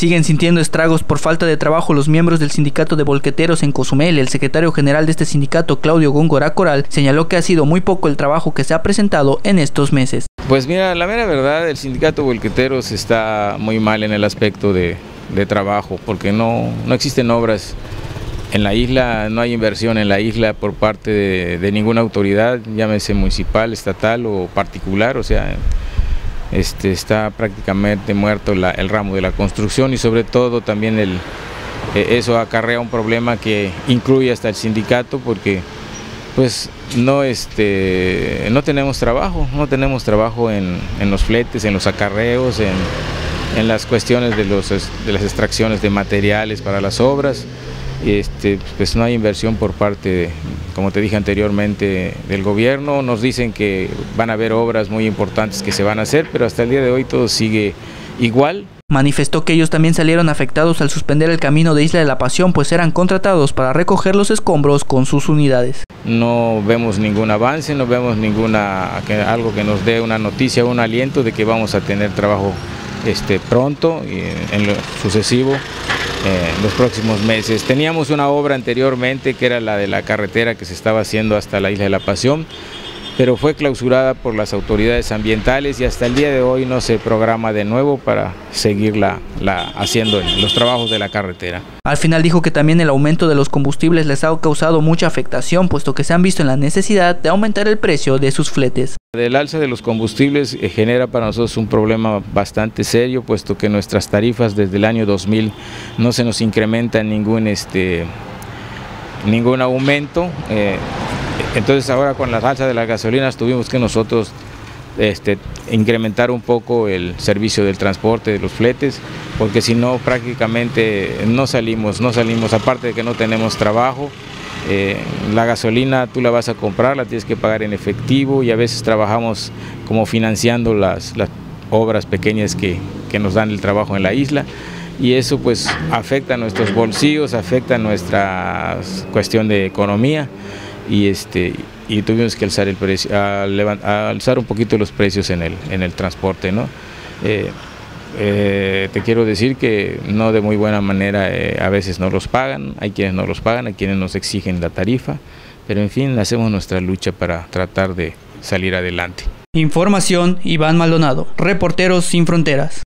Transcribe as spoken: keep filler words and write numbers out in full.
Siguen sintiendo estragos por falta de trabajo los miembros del sindicato de volqueteros en Cozumel. El secretario general de este sindicato, Claudio Góngora Coral, señaló que ha sido muy poco el trabajo que se ha presentado en estos meses. Pues mira, la mera verdad, el sindicato de volqueteros está muy mal en el aspecto de, de trabajo, porque no, no existen obras en la isla, no hay inversión en la isla por parte de, de ninguna autoridad, llámese municipal, estatal o particular, o sea, este, está prácticamente muerto la, el ramo de la construcción y sobre todo también el, eso acarrea un problema que incluye hasta el sindicato porque pues no, este, no tenemos trabajo, no tenemos trabajo en, en los fletes, en los acarreos, en, en las cuestiones de, los, de las extracciones de materiales para las obras. Este, pues no hay inversión por parte, de, como te dije anteriormente, del gobierno. Nos dicen que van a haber obras muy importantes que se van a hacer, pero hasta el día de hoy todo sigue igual. Manifestó que ellos también salieron afectados al suspender el camino de Isla de la Pasión, pues eran contratados para recoger los escombros con sus unidades. No vemos ningún avance, no vemos ninguna que, algo que nos dé una noticia, un aliento de que vamos a tener trabajo este, pronto y en lo sucesivo. En los próximos meses. Teníamos una obra anteriormente que era la de la carretera que se estaba haciendo hasta la Isla de la Pasión, pero fue clausurada por las autoridades ambientales y hasta el día de hoy no se programa de nuevo para seguir la, la, haciendo los trabajos de la carretera. Al final dijo que también el aumento de los combustibles les ha causado mucha afectación, puesto que se han visto en la necesidad de aumentar el precio de sus fletes. El alza de los combustibles genera para nosotros un problema bastante serio, puesto que nuestras tarifas desde el año dos mil no se nos incrementa ningún, este, ningún aumento. Eh, entonces ahora con las alzas de las gasolinas tuvimos que nosotros este, incrementar un poco el servicio del transporte de los fletes, porque si no prácticamente no salimos, no salimos, aparte de que no tenemos trabajo. Eh, la gasolina tú la vas a comprar, la tienes que pagar en efectivo y a veces trabajamos como financiando las, las obras pequeñas que, que nos dan el trabajo en la isla y eso pues afecta a nuestros bolsillos, afecta a nuestra cuestión de economía y, este, y tuvimos que alzar, el precio, a levant, a alzar un poquito los precios en el, en el transporte, ¿no? Eh, Eh, te quiero decir que no de muy buena manera, eh, a veces no los pagan, hay quienes no los pagan, hay quienes nos exigen la tarifa, pero en fin, hacemos nuestra lucha para tratar de salir adelante. Información, Iván Maldonado, Reporteros Sin Fronteras.